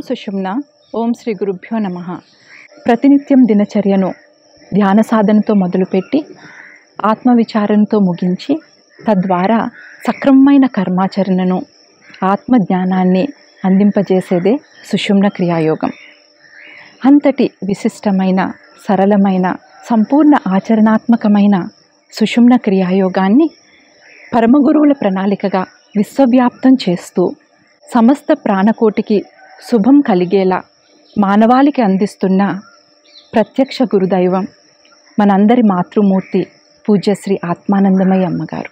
సుషుమ్న. ఓం శ్రీ గురుభ్యో నమః. ప్రతినిత్యం దినచర్యను ధ్యాన సాధనతో మొదలుపెట్టి ఆత్మవిచారణతో ముగించి తద్వారా సక్రమమైన కర్మాచరణను ఆత్మజ్ఞానాన్ని అందింపజేసేదే సుషుమ్న క్రియాయోగం. అంతటి విశిష్టమైన, సరళమైన, సంపూర్ణ ఆచరణాత్మకమైన సుషుమ్న క్రియాయోగాన్ని పరమగురువుల ప్రణాళికగా విశ్వవ్యాప్తం చేస్తూ సమస్త ప్రాణకోటికి శుభం కలిగేలా మానవాళికి అందిస్తున్న ప్రత్యక్ష గురుదైవం మనందరి మాతృమూర్తి పూజ్యశ్రీ ఆత్మానందమయ్య అమ్మగారు.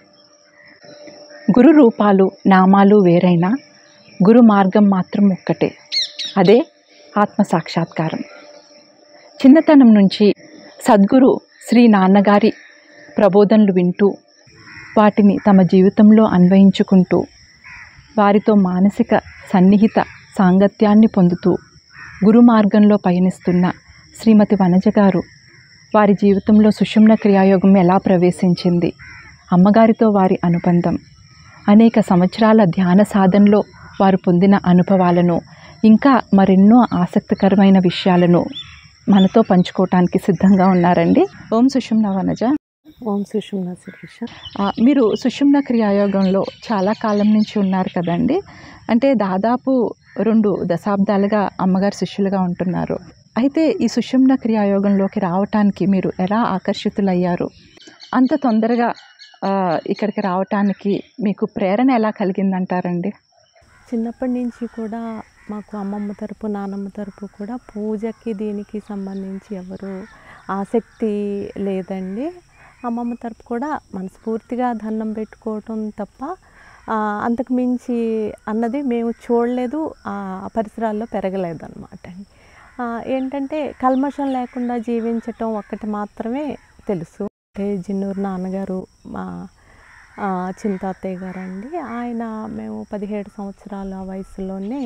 గురు రూపాలు, నామాలు వేరైనా గురు మార్గం మాత్రం ఒక్కటే, అదే ఆత్మసాక్షాత్కారం. చిన్నతనం నుంచి సద్గురు శ్రీ నాన్నగారి ప్రబోధనలు వింటూ వాటిని తమ జీవితంలో అన్వయించుకుంటూ వారితో మానసిక సన్నిహిత సాంగత్యాన్ని పొందుతూ గురు మార్గంలో పయనిస్తున్న శ్రీమతి వనజ గారు వారి జీవితంలో సుషుమ్న క్రియాయోగం ఎలా ప్రవేశించింది, అమ్మగారితో వారి అనుబంధం, అనేక సంవత్సరాల ధ్యాన సాధనలో వారు పొందిన అనుభవాలను, ఇంకా మరెన్నో ఆసక్తికరమైన విషయాలను మనతో పంచుకోవటానికి సిద్ధంగా ఉన్నారండి. ఓం సుషుమ్న వనజ. ఓం సుషుమ్న శిరీష. మీరు సుషుమ్న క్రియాయోగంలో చాలా కాలం నుంచి ఉన్నారు కదండి. అంటే దాదాపు 2 దశాబ్దాలుగా అమ్మగారు శిష్యులుగా ఉంటున్నారు. అయితే ఈ సుషుమ్న క్రియాయోగంలోకి రావటానికి మీరు ఎలా ఆకర్షితులయ్యారు? అంత తొందరగా ఇక్కడికి రావటానికి మీకు ప్రేరణ ఎలా కలిగిందంటారండి? చిన్నప్పటి నుంచి కూడా మాకు అమ్మమ్మ తరపు, నాన్నమ్మ తరపు కూడా పూజకి దీనికి సంబంధించి ఎవరు ఆసక్తి లేదండి. అమ్మమ్మ తరపు కూడా మనస్ఫూర్తిగా దండం పెట్టుకోవటం తప్ప అంతకు మించి అన్నది మేము చూడలేదు, ఆ పరిసరాల్లో పెరగలేదు అనమాట. ఏంటంటే కల్మషం లేకుండా జీవించటం ఒక్కటి మాత్రమే తెలుసు. అంటే జిన్నూరు నాన్నగారు మా చింతాత్తయ్య గారు అండి, ఆయన మేము 17 సంవత్సరాల వయసులోనే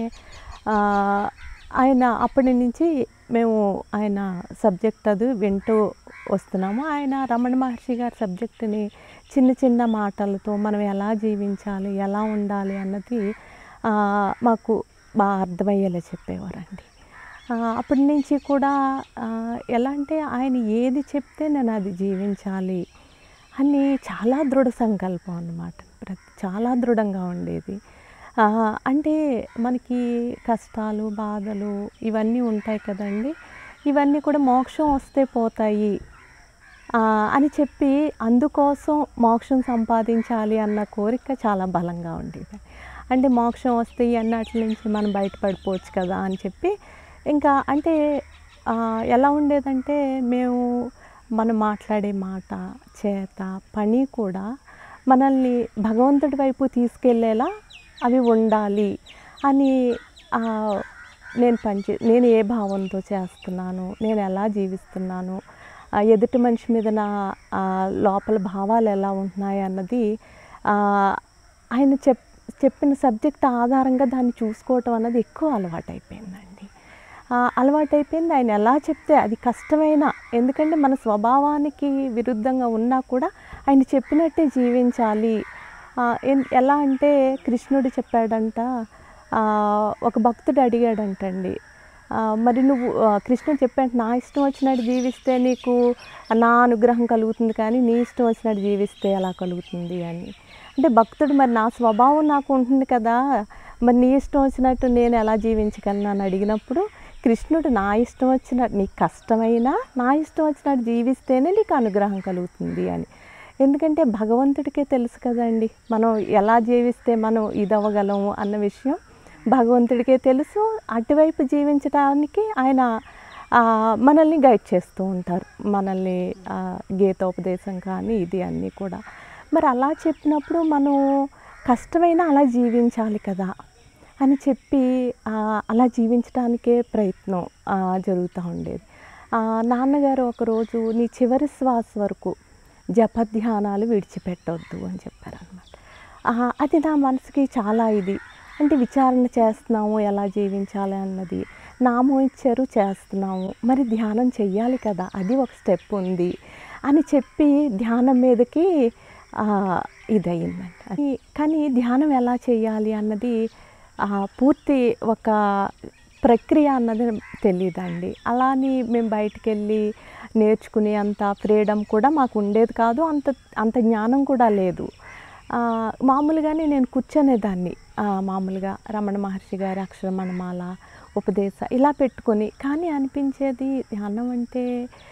ఆయన అప్పటి నుంచి మేము ఆయన సబ్జెక్ట్ అది వింటూ వస్తున్నాము. ఆయన రమణ మహర్షి గారి సబ్జెక్టుని చిన్న చిన్న మాటలతో మనం ఎలా జీవించాలి, ఎలా ఉండాలి అన్నది మాకు బాగా అర్థమయ్యేలా చెప్పేవారండి. అప్పటి నుంచి కూడా ఎలా అంటే ఆయన ఏది చెప్తే నేను అది జీవించాలి అని చాలా దృఢ సంకల్పం అన్నమాట. చాలా దృఢంగా ఉండేది. అంటే మనకి కష్టాలు, బాధలు ఇవన్నీ ఉంటాయి కదండి, ఇవన్నీ కూడా మోక్షం వస్తే పోతాయి అని చెప్పి అందుకోసం మోక్షం సంపాదించాలి అన్న కోరిక చాలా బలంగా ఉండేది. అంటే మోక్షం వస్తే అన్నట్ల నుంచి మనం బయటపడిపోవచ్చు కదా అని చెప్పి ఇంకా అంటే ఎలా ఉండేదంటే మనం మాట్లాడే మాట, చేత, పని కూడా మనల్ని భగవంతుడి వైపు తీసుకెళ్ళేలా అవి ఉండాలి అని నేను ఏ భావంతో చేస్తున్నాను, నేను ఎలా జీవిస్తున్నాను, ఎదుటి మనిషి మీద నా లోపల భావాలు ఎలా ఉంటున్నాయి అన్నది ఆయన చెప్పిన సబ్జెక్ట్ ఆధారంగా దాన్ని చూసుకోవటం అన్నది ఎక్కువ అలవాటైపోయిందండి. అలవాటైపోయింది. ఆయన ఎలా చెప్తే అది కష్టమైన, ఎందుకంటే మన స్వభావానికి విరుద్ధంగా ఉన్నా కూడా ఆయన చెప్పినట్టే జీవించాలి. ఎలా అంటే కృష్ణుడు చెప్పాడంట, ఒక భక్తుడు అడిగాడంటండి, మరి నువ్వు కృష్ణుడు చెప్పాడు నా ఇష్టం వచ్చినట్టు జీవిస్తే నీకు నా అనుగ్రహం కలుగుతుంది, కానీ నీ ఇష్టం వచ్చినట్టు జీవిస్తే ఎలా కలుగుతుంది అని. అంటే భక్తుడు మరి నా స్వభావం నాకు ఉంటుంది కదా, మరి నీ ఇష్టం వచ్చినట్టు నేను ఎలా జీవించగలను అని అడిగినప్పుడు కృష్ణుడు నా ఇష్టం వచ్చినట్టు, నీకు కష్టమైనా నా ఇష్టం వచ్చినట్టు జీవిస్తేనే నీకు అనుగ్రహం కలుగుతుంది అని. ఎందుకంటే భగవంతుడికే తెలుసు కదండి మనం ఎలా జీవిస్తే మనం ఇదవ్వగలము అన్న విషయం భగవంతుడికే తెలుసు. అటువైపు జీవించడానికి ఆయన మనల్ని గైడ్ చేస్తూ ఉంటారు, మనల్ని గీతోపదేశం కానీ ఇది అన్నీ కూడా. మరి అలా చెప్పినప్పుడు మనం కష్టమైనా అలా జీవించాలి కదా అని చెప్పి అలా జీవించడానికే ప్రయత్నం జరుగుతూ ఉండేది. నాన్నగారు ఒకరోజు నీ చివరి శ్వాస వరకు జపధ్యానాలు విడిచిపెట్టవద్దు అని చెప్పారనమాట. అది నా మనసుకి చాలా అంటే విచారణ చేస్తున్నాము ఎలా జీవించాలి అన్నది, నామం ఇచ్చారు చేస్తున్నాము, మరి ధ్యానం చెయ్యాలి కదా, అది ఒక స్టెప్ ఉంది అని చెప్పి ధ్యానం మీదకి ఇదయిందండి. కానీ ధ్యానం ఎలా చేయాలి అన్నది పూర్తి ఒక ప్రక్రియ అన్నది తెలియదండి. అలా అని మేము బయటికి వెళ్ళి నేర్చుకునే అంత ఫ్రీడమ్ కూడా మాకు ఉండేది కాదు. అంత జ్ఞానం కూడా లేదు. మామూలుగానే నేను కూర్చునేదాన్ని. మామూలుగా రమణ మహర్షి గారి అక్షరమణమాల, ఉపదేశ ఇలా పెట్టుకొని. కానీ అనిపించేది ధ్యానం అంటే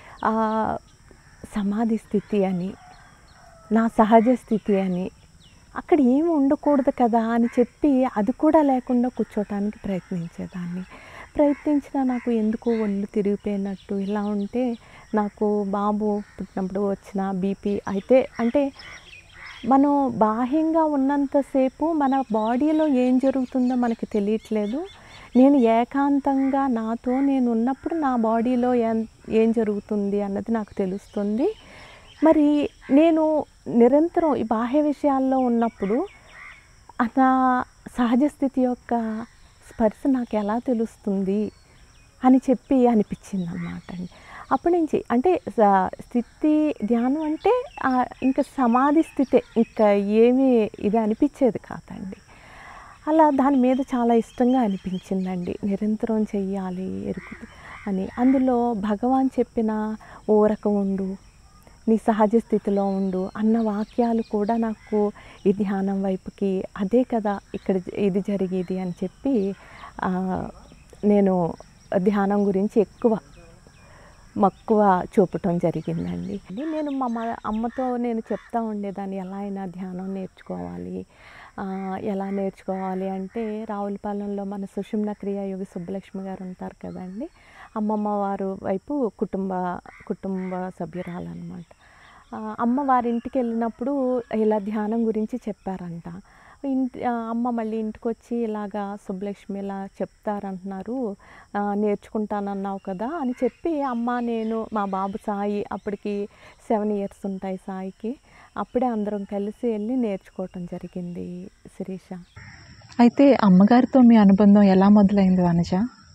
సమాధి స్థితి అని, నా సహజ స్థితి అని, అక్కడ ఏమి ఉండకూడదు కదా అని చెప్పి అది కూడా లేకుండా కూర్చోటానికి ప్రయత్నించేదాన్ని. ప్రయత్నించినా నాకు ఎందుకో ఒళ్ళు తిరిగిపోయినట్టు ఇలా ఉంటే, నాకు బాబు పుట్టినప్పుడు వచ్చిన బీపీ అయితే అంటే మనం బాహ్యంగా ఉన్నంతసేపు మన బాడీలో ఏం జరుగుతుందో మనకి తెలియట్లేదు. నేను ఏకాంతంగా నాతో నేను ఉన్నప్పుడు నా బాడీలో ఏం జరుగుతుంది అన్నది నాకు తెలుస్తుంది. మరి నేను నిరంతరం ఈ బాహ్య విషయాల్లో ఉన్నప్పుడు నా సహజ స్థితి యొక్క స్పర్శ నాకు ఎలా తెలుస్తుంది అని చెప్పి అనిపించింది అన్నమాట అండి. అప్పటి నుంచి అంటే స్థితి ధ్యానం అంటే ఇంకా సమాధి స్థితే, ఇంకా ఏమీ ఇది అనిపించేది కాదండి. అలా దాని మీద చాలా ఇష్టంగా అనిపించిందండి. నిరంతరం చెయ్యాలి అని. అందులో భగవాన్ చెప్పిన ఊరక ఉండు, నీ సహజ స్థితిలో ఉండు అన్న వాక్యాలు కూడా నాకు ఈ ధ్యానం వైపుకి అదే కదా ఇక్కడ ఇది జరిగేది అని చెప్పి నేను ధ్యానం గురించి ఎక్కువ మక్కువ చూపటం జరిగిందండి. నేను మా అమ్మతో నేను చెప్తా ఉండేదాన్ని, ఎలా అయినా ధ్యానం నేర్చుకోవాలి. ఎలా నేర్చుకోవాలి అంటే, రావులపాలెంలో మన సుషుమ్న క్రియాయోగి సుబ్బలక్ష్మి గారు ఉంటారు కదండి, అమ్మమ్మ వారు వైపు కుటుంబ సభ్యురాలన్నమాట. అమ్మ వారింటికి వెళ్ళినప్పుడు ఇలా ధ్యానం గురించి చెప్పారంట. అమ్మ మళ్ళీ ఇంటికి వచ్చి ఇలాగా సుబ్బలక్ష్మి ఇలా చెప్తారంటున్నారు, నేర్చుకుంటానన్నావు కదా అని చెప్పి అమ్మ, నేను, మా బాబు సాయి, అప్పటికి 7 years ఉంటాయి సాయికి, అప్పుడే అందరం కలిసి వెళ్ళి నేర్చుకోవటం జరిగింది శిరీష. అయితే అమ్మగారితో మీ అనుబంధం ఎలా మొదలైంది వనజ?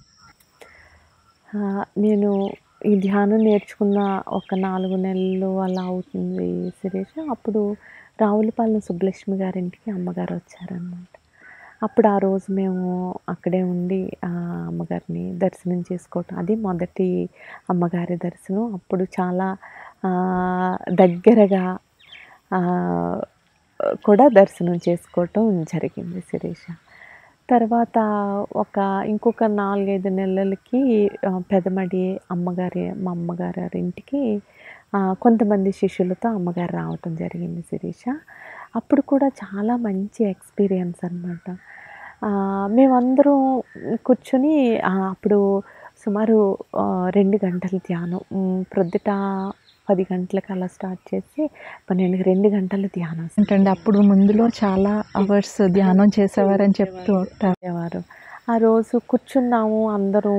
నేను ఈ ధ్యానం నేర్చుకున్న ఒక 4 నెలలు అలా అవుతుంది శిరీష. అప్పుడు రావులపాలెం సుబ్బలక్ష్మి గారింటికి అమ్మగారు వచ్చారన్నమాట. అప్పుడు ఆ రోజు మేము అక్కడే ఉండి అమ్మగారిని దర్శనం చేసుకోవటం, అది మొదటి అమ్మగారి దర్శనం. అప్పుడు చాలా దగ్గరగా కూడా దర్శనం చేసుకోవటం జరిగింది శిరీష. తర్వాత ఇంకొక 4-5 నెలలకి పెదమడి మా అమ్మగారి ఇంటికి కొంతమంది శిష్యులతో అమ్మగారు రావటం జరిగింది శిరీష. అప్పుడు కూడా చాలా మంచి ఎక్స్పీరియన్స్ అన్నమాట. మేమందరం కూర్చొని అప్పుడు సుమారు 2 గంటల ధ్యానం, ప్రొద్దుట 10 గంటలకు అలా స్టార్ట్ చేసి 2 గంటల ధ్యానం. ఏంటంటే అప్పుడు ముందులో చాలా అవర్స్ ధ్యానం చేసేవారని చెప్తూ ఉంటారు. ఆ రోజు కూర్చున్నాము అందరం.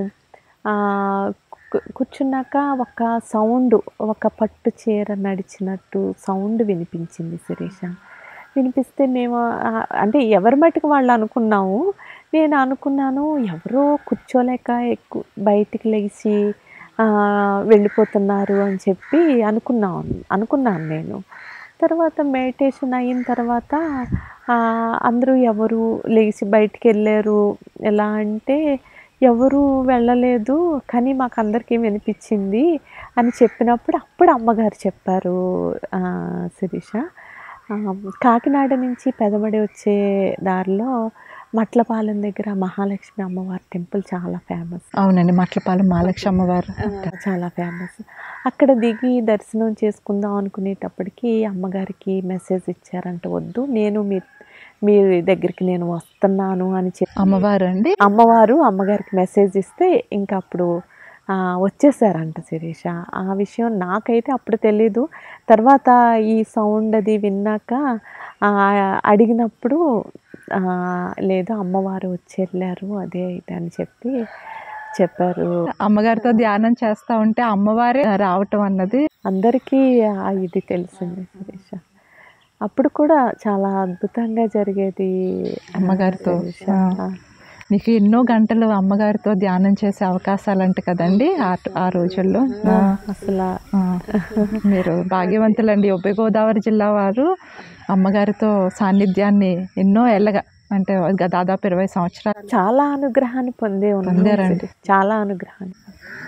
కూర్చున్నాక ఒక సౌండ్, ఒక పట్టు చీర నడిచినట్టు సౌండ్ వినిపించింది శిరీష. వినిపిస్తే మేము అంటే ఎవరి మట్టుకు వాళ్ళు అనుకున్నాము. నేను అనుకున్నాను, ఎవరో కూర్చోలేక బయటికి లేచి వెళ్ళిపోతున్నారు అని చెప్పి అనుకున్నాను నేను. తర్వాత మెడిటేషన్ అయిన తర్వాత అందరూ ఎవరు లేచి బయటికి వెళ్ళారు ఎలా అంటే, ఎవరు వెళ్ళలేదు కానీ మాకు అందరికీ వినిపించింది అని చెప్పినప్పుడు అప్పుడు అమ్మగారు చెప్పారు శిరీష, కాకినాడ నుంచి పెదమడి వచ్చే దారిలో మట్లపాలెం దగ్గర మహాలక్ష్మి అమ్మవారి టెంపుల్ చాలా ఫేమస్. అవునండి, మట్లపాలెం మహాలక్ష్మి అమ్మవారు చాలా ఫేమస్. అక్కడ దిగి దర్శనం చేసుకుందాం అనుకునేటప్పటికి అమ్మగారికి మెసేజ్ ఇచ్చారంట, వద్దు, నేను మీ దగ్గరికి నేను వస్తున్నాను అని చెప్పి అమ్మగారికి మెసేజ్ ఇస్తే ఇంకా అప్పుడు వచ్చేసారంట శిరీష. ఆ విషయం నాకైతే అప్పుడు తెలీదు. తర్వాత ఈ సౌండ్ అది విన్నాక అడిగినప్పుడు, లేదు అమ్మవారు వచ్చి వెళ్ళారు అదే ఇది అని చెప్పారు. అమ్మగారితో ధ్యానం చేస్తూ ఉంటే అమ్మవారే రావటం అన్నది అందరికీ ఇది తెలిసింది శిరీష. అప్పుడు కూడా చాలా అద్భుతంగా జరిగేది అమ్మగారితో. మీకు ఎన్నో గంటలు అమ్మగారితో ధ్యానం చేసే అవకాశాలు అంట కదండి ఆ రోజుల్లో. అసలు మీరు భాగ్యవంతులండి. ఉభయ గోదావరి జిల్లా వారు అమ్మగారితో సాన్నిధ్యాన్ని ఎన్నో ఏళ్ళగా అంటే దాదాపు 20 సంవత్సరాలు చాలా అనుగ్రహాన్ని పొందే ఉన్నాను పొందారండి. చాలా అనుగ్రహాన్ని.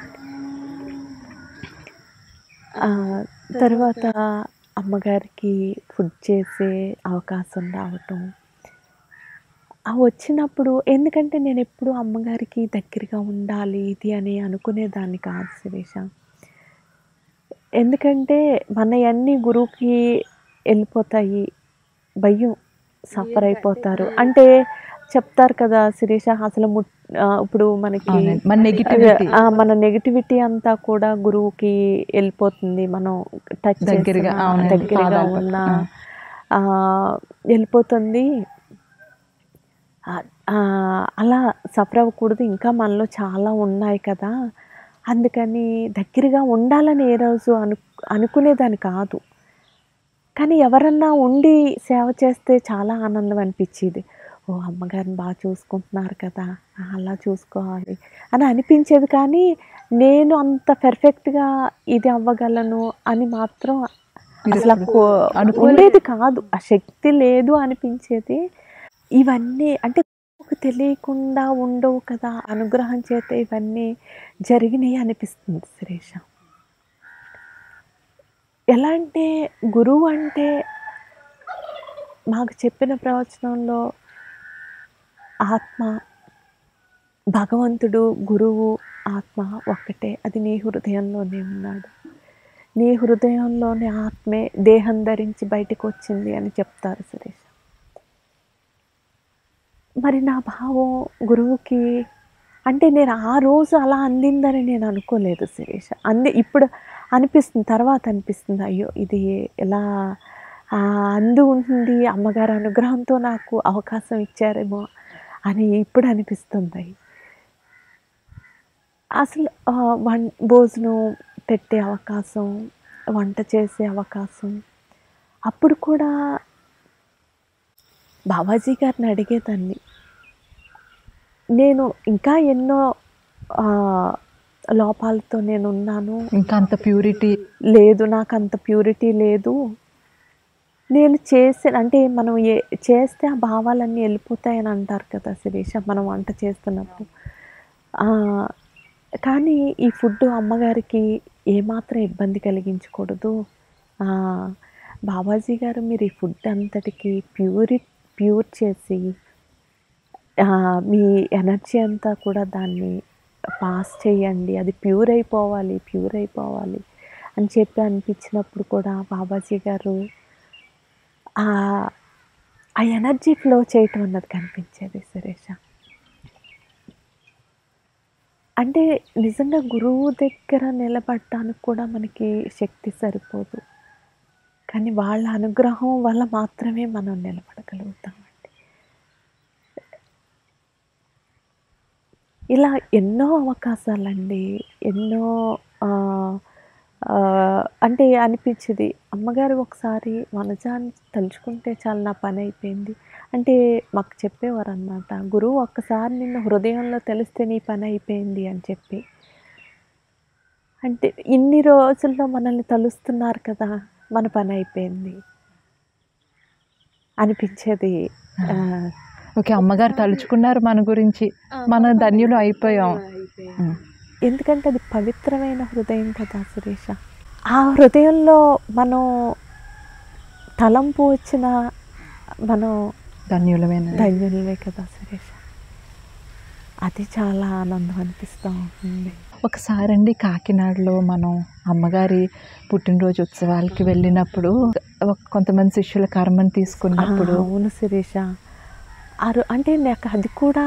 తర్వాత అమ్మగారికి ఫుడ్ చేసే అవకాశం రావటం, వచ్చినప్పుడు ఎందుకంటే నేను ఎప్పుడు అమ్మగారికి దగ్గరగా ఉండాలి ఇది అని అనుకునేదాన్ని కాదు శిరీష. ఎందుకంటే మనయన్నీ గురువుకి వెళ్ళిపోతాయి, భయం, సఫర్ అయిపోతారు అంటే చెప్తారు కదా శిరీష. అసలు ఇప్పుడు మనకి అవునండి. మన నెగిటివిటీ మన నెగిటివిటీ అంతా కూడా గురువుకి వెళ్ళిపోతుంది. మనం టచ్ దగ్గరగా, అవునండి, దగ్గరగా పాదాలు ఉన్న పట్టుకుని. వెళ్ళిపోతుంది. అలా సఫర్ అవ్వకూడదు, ఇంకా మనలో చాలా ఉన్నాయి కదా, అందుకని దగ్గరగా ఉండాలని ఏ రోజు అనుకునేదాన్ని కాదు. కానీ ఎవరన్నా ఉండి సేవ చేస్తే చాలా ఆనందం అనిపించేది. ఓ అమ్మగారిని బాగా చూసుకుంటున్నారు కదా, అలా చూసుకోవాలి అని అనిపించేది. కానీ నేను అంత పర్ఫెక్ట్గా ఇది అవ్వగలను అని మాత్రం అసలు ఉండేది కాదు. ఆ శక్తి లేదు అనిపించేది. ఇవన్నీ అంటే తెలియకుండా ఉండవు కదా, అనుగ్రహం చేత ఇవన్నీ జరిగినాయి అనిపిస్తుంది శిరీష. ఎలా అంటే గురువు అంటే మాకు చెప్పిన ప్రవచనంలో ఆత్మ, భగవంతుడు, గురువు, ఆత్మ ఒక్కటే, అది నీ హృదయంలోనే ఉన్నాడు, నీ హృదయంలోనే ఆత్మే దేహం ధరించి బయటకు వచ్చింది అని చెప్తారు శిరీష. మరి నా భావం గురువుకి అంటే నేను ఆ రోజు అలా అందిందని నేను అనుకోలేదు శిరీష. ఇప్పుడు అనిపిస్తుంది, తర్వాత అనిపిస్తుంది, అయ్యో ఇది ఎలా అంది ఉంటుంది, అమ్మగారి అనుగ్రహంతో నాకు అవకాశం ఇచ్చారేమో అని ఇప్పుడు అనిపిస్తుంది. అసలు భోజనం పెట్టే అవకాశం, వంట చేసే అవకాశం, అప్పుడు కూడా బాబాజీ గారిని అడిగేదాన్ని, నేను ఇంకా ఎన్నో లోపాలతో నేను ఉన్నాను, ఇంకా అంత ప్యూరిటీ లేదు, నాకు అంత ప్యూరిటీ లేదు, నేను అంటే మనం చేస్తే ఆ భావాలన్నీ వెళ్ళిపోతాయని అంటారు కదా శిరీష, మనం వంట చేస్తున్నప్పుడు. కానీ ఈ ఫుడ్ అమ్మగారికి ఏమాత్రం ఇబ్బంది కలిగించకూడదు, బాబాజీ గారు మీరు ఈ ఫుడ్ అంతటికి ప్యూర్ చేసి మీ ఎనర్జీ అంతా కూడా దాన్ని పాస్ చేయండి, అది ప్యూర్ అయిపోవాలి అని చెప్పి అనిపించినప్పుడు కూడా బాబాజీ గారు ఆ ఎనర్జీ ఫ్లో చేయటం అన్నది కనిపించేది శిరీష. అంటే నిజంగా గురువు దగ్గర నిలబడటానికి కూడా మనకి శక్తి సరిపోదు, కానీ వాళ్ళ అనుగ్రహం వల్ల మాత్రమే మనం నిలబడగలుగుతామండి. ఇలా ఎన్నో అవకాశాలండి, ఎన్నో అంటే అనిపించేది, అమ్మగారు ఒకసారి వనజాన్ని తలుచుకుంటే చాలా నా పని అయిపోయింది అంటే మాకు చెప్పేవారు అన్నమాట, గురువు ఒక్కసారి నిన్ను హృదయంలో తెలిస్తే నీ పని అయిపోయింది అని చెప్పి. అంటే ఇన్ని రోజుల్లో మనల్ని తలుస్తున్నారు కదా, మన పని అయిపోయింది అనిపించేది. ఓకే, అమ్మగారు తలుచుకున్నారు మన గురించి, మన ధన్యులు అయిపోయాం. ఎందుకంటే అది పవిత్రమైన హృదయం కదా శిరీష. ఆ హృదయంలో మనం తలంపు వచ్చిన మనం ధన్యులమే కదా శిరీష. అది చాలా ఆనందం అనిపిస్తూ ఉంటుంది. ఒకసారి అండి కాకినాడలో మనం అమ్మగారి పుట్టినరోజు ఉత్సవాలకి వెళ్ళినప్పుడు కొంతమంది శిష్యుల కర్మను తీసుకున్నప్పుడు, అవును శిరీష, అంటే నాకు అది కూడా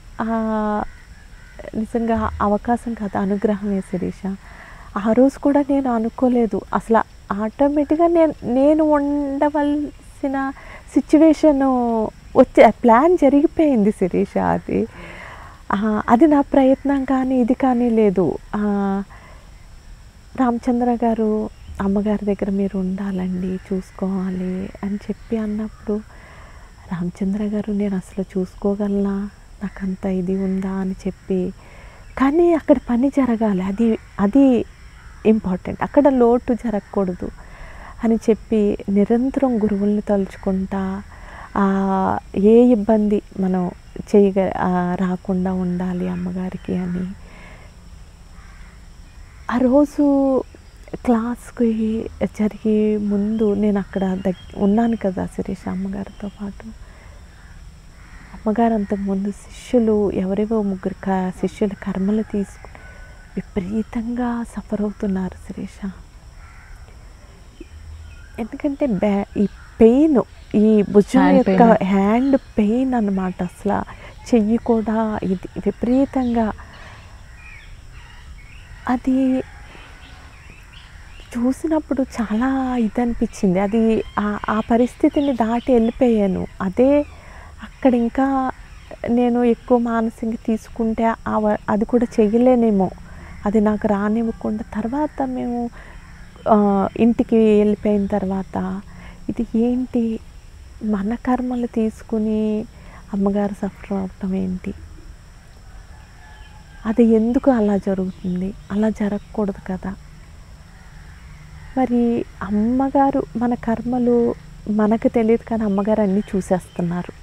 నిజంగా అవకాశం కాదు, అనుగ్రహమే శిరీష. ఆ రోజు కూడా నేను అనుకోలేదు, అసలు ఆటోమేటిక్గా నేను ఉండవలసిన సిచ్యువేషను ప్లాన్ జరిగిపోయింది శిరీష. అది నా ప్రయత్నం కానీ ఇది కానీ లేదు. రామచంద్ర గారు అమ్మగారి దగ్గర మీరు ఉండాలండి, చూసుకోవాలి అని చెప్పి అన్నప్పుడు, రామచంద్ర గారు నేను అసలు చూసుకోగలనా, నాకంత ఇది ఉందా అని చెప్పి, కానీ అక్కడ పని జరగాలి, అది ఇంపార్టెంట్, అక్కడ లోటు జరగకూడదు అని చెప్పి నిరంతరం గురువుల్ని తలుచుకుంటా ఏ ఇబ్బంది మనం రాకుండా ఉండాలి అమ్మగారికి అని. ఆ రోజు క్లాస్కి జరిగే ముందు నేను అక్కడ ఉన్నాను కదా శిరీష అమ్మగారితో పాటు. అమ్మగారు అంతకుముందు శిష్యులు ఎవరేవో ముగ్గురు శిష్యుల కర్మలు తీసుకుని విపరీతంగా సఫర్ అవుతున్నారు శిరీష. ఎందుకంటే ఈ పెయిన్, ఈ భుజం యొక్క హ్యాండ్ పెయిన్ అన్నమాట. అసలు చెయ్యి కూడా ఇది విపరీతంగా, అది చూసినప్పుడు చాలా ఇది అనిపించింది. అది ఆ పరిస్థితిని దాటి వెళ్ళిపోయాను. అదే అక్కడ ఇంకా నేను ఎక్కువ మానసికంగా తీసుకుంటే అది కూడా చెయ్యలేనేమో, అది నాకు రానివ్వకుండా. తర్వాత మేము ఇంటికి వెళ్ళిపోయిన తర్వాత ఇది ఏంటి, మన కర్మలు తీసుకుని అమ్మగారు సఫర్ అవటం ఏంటి, అది ఎందుకు అలా జరుగుతుంది, అలా జరగకూడదు కదా. మరి అమ్మగారు మన కర్మలు మనకు తెలియదు కానీ అమ్మగారు అన్నీ చూసేస్తున్నారు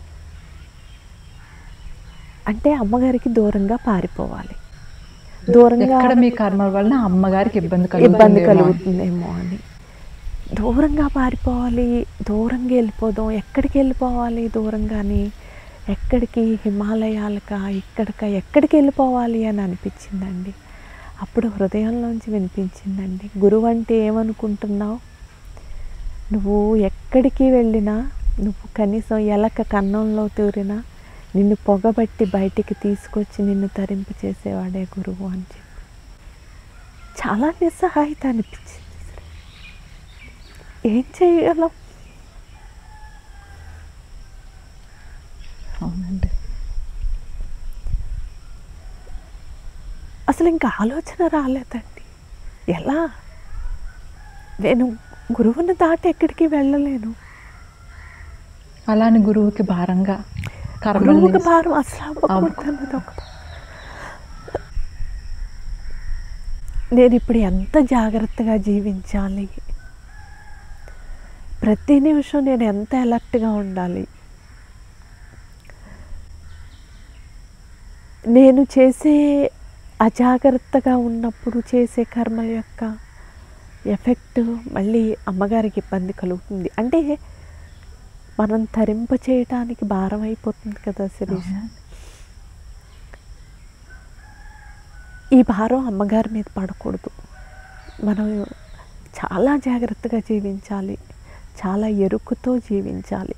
అంటే అమ్మగారికి దూరంగా పారిపోవాలి. దూరంగా మీ కర్మ వలన అమ్మగారికి ఇబ్బంది కలుగుతుందేమో అని దూరంగా పారిపోవాలి. దూరంగా వెళ్ళిపోదాం. ఎక్కడికి వెళ్ళిపోవాలి దూరంగాని? ఎక్కడికి? హిమాలయాలకా, ఎక్కడికి వెళ్ళిపోవాలి అని అనిపించిందండి. అప్పుడు హృదయంలోంచి వినిపించిందండి, గురువు అంటే ఏమనుకుంటున్నావు, నువ్వు ఎక్కడికి వెళ్ళినా, నువ్వు కనీసం ఎలక కన్నంలో తూరినా నిన్ను పొగబట్టి బయటికి తీసుకొచ్చి నిన్ను తరింపు చేసేవాడే గురువు అని చెప్పి చాలా నిస్సహాయత అనిపించింది. ఏం చేయగలం? అవునండి. అసలు ఇంకా ఆలోచన రాలేదండి. ఎలా? నేను గురువుని దాటి ఎక్కడికి వెళ్ళలేను. అలాని గురువుకి భారంగా, గురువుకి భారం అసలు అవ్వకూడదు. నేను ఇప్పుడు ఎంత జాగ్రత్తగా జీవించాలి, ప్రతి నిమిషం నేను ఎంత అలర్ట్గా ఉండాలి, నేను చేసే అజాగ్రత్తగా ఉన్నప్పుడు చేసే కర్మల యొక్క ఎఫెక్ట్ మళ్ళీ అమ్మగారికి ఇబ్బంది కలుగుతుంది. అంటే మనం తరింప చేయటానికి భారం అయిపోతుంది కదా శిరీష. ఈ భారం అమ్మగారి మీద పడకూడదు. మనం చాలా జాగ్రత్తగా జీవించాలి, చాలా ఎరుకుతో జీవించాలి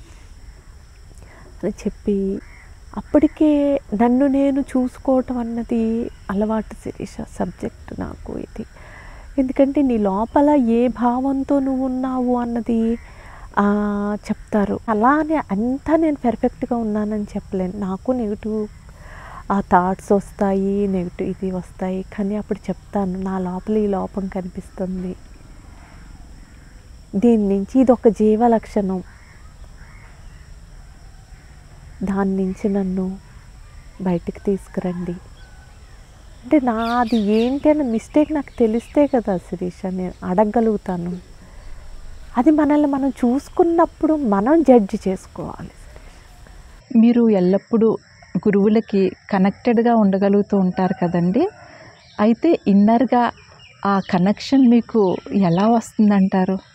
అని చెప్పి అప్పటికే నన్ను నేను చూసుకోవటం అన్నది అలవాటు శిరీష సబ్జెక్ట్ నాకు ఇది. ఎందుకంటే నీ లోపల ఏ భావంతో నువ్వు ఉన్నావు అన్నది చెప్తారు. అలానే అంతా నేను పర్ఫెక్ట్గా ఉన్నానని చెప్పలేను. నాకు నెగిటివ్ థాట్స్ వస్తాయి, నెగిటివ్ ఇది వస్తాయి. కానీ అప్పుడు చెప్తాను, నా లోపల ఈ లోపం కనిపిస్తుంది, దీని నుంచి ఇది ఒక జీవ లక్షణం, దాని నుంచి నన్ను బయటికి తీసుకురండి అంటే నాది ఏంటి అన్న మిస్టేక్ నాకు తెలిస్తే కదా శిరీష నేను అడగగలుగుతాను. అది మనల్ని మనం చూసుకున్నప్పుడు మనం జడ్జి చేసుకోవాలి. మీరు ఎల్లప్పుడూ గురువులకి కనెక్టెడ్గా ఉండగలుగుతూ ఉంటారు కదండి. అయితే ఇన్నర్గా ఆ కనెక్షన్ మీకు ఎలా వస్తుందంటారు?